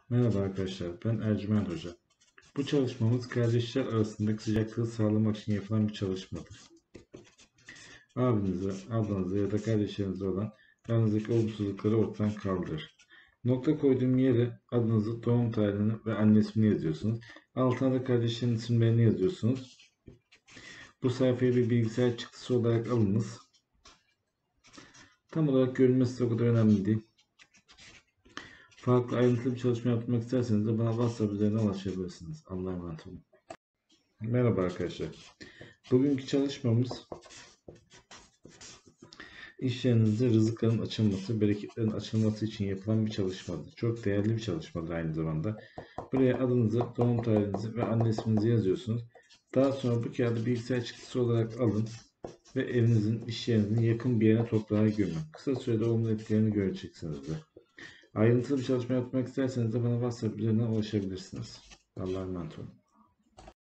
Merhaba arkadaşlar, ben Ercüment Hoca. Bu çalışmamız kardeşler arasındaki sıcaklığı sağlamak için yapılan bir çalışmadır. Abinize, ablanıza ya da kardeşlerinize olan aranızdaki olumsuzlukları ortadan kaldırır. Nokta koyduğum yere adınızı, doğum tarihini ve anne ismini yazıyorsunuz. Altına da kardeşlerin isimlerini yazıyorsunuz. Bu sayfayı bir bilgisayar çıktısı olarak alınız. Tam olarak görünmesi o kadar önemli değil. Farklı ayrıntılı bir çalışma yapmak isterseniz de bana WhatsApp üzerinden ulaşabilirsiniz. Allah'a emanet olun. Merhaba arkadaşlar. Bugünkü çalışmamız iş yerinizde rızıkların açılması, bereketlerin açılması için yapılan bir çalışmadır. Çok değerli bir çalışmadır aynı zamanda. Buraya adınızı, doğum tarihinizi ve anne isminizi yazıyorsunuz. Daha sonra bu kağıdı bilgisayar çıktısı olarak alın ve evinizin, iş yerinizin yakın bir yerine toprağa gömün. Kısa sürede olumlu etkilerini göreceksinizdir. Ayrıntılı bir çalışma yapmak isterseniz de bana WhatsApp üzerinden ulaşabilirsiniz. Allah'a emanet olun.